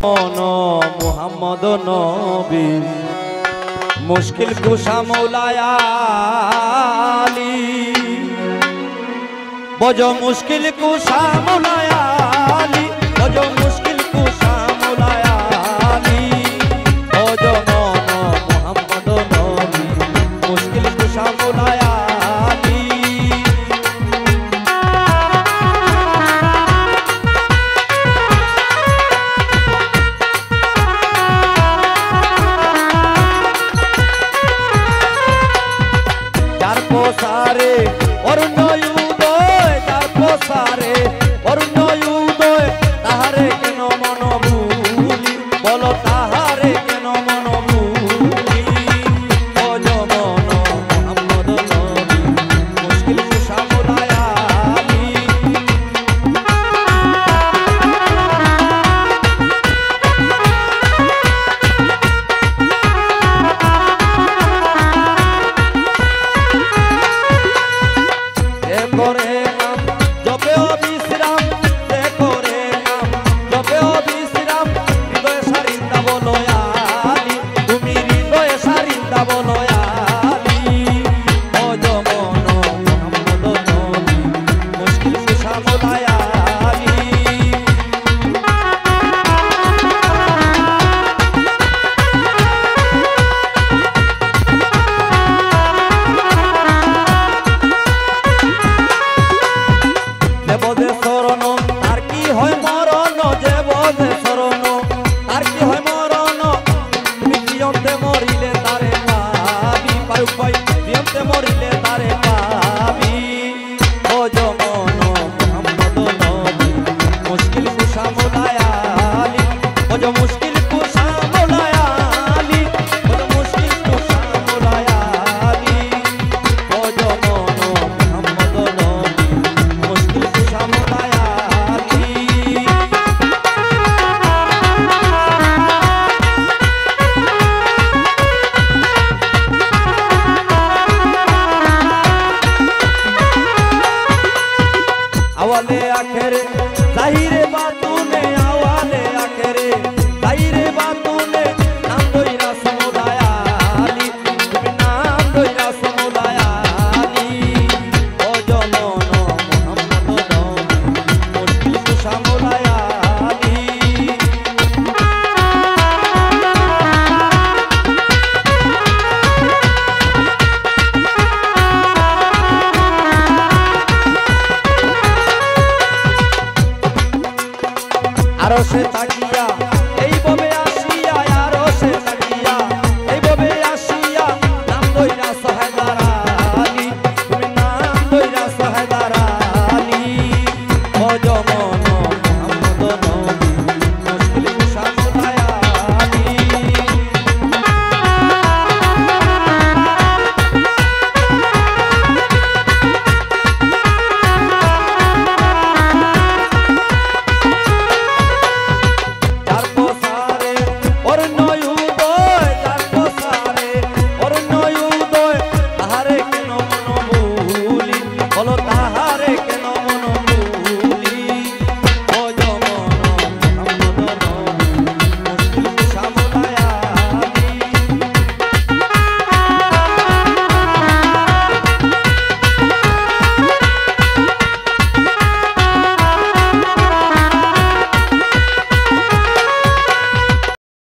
मुहम्मद नबी मुश्किल कुशा मौलाया अली बजो मुश्किल कुशा मौलाया अली बजो मुश्किल कुशा मौलाया अली बजो मुहम्मद नबी मुश्किल कुशा मौलाया सारे और नयुदय तार सारे और नयुदय ताहारे केन मन भूली बोलो ताहारे केन मन भूली बजो मुहम्मद नबी मुश्किल कुशा मौलाया अली मरिले तारे पाबी बजो मुहम्मद नबी मुश्किल कुशा मौलाया अली बजो मुश्किल कुशा मौलाया अली बजो मुश्किल कुशा मौलाया अली बजो मुहम्मद नबी मुश्किल कुशा मौलाया आवाले आखिर जाहिरे बातों ने आवाले आखिर जाहिरे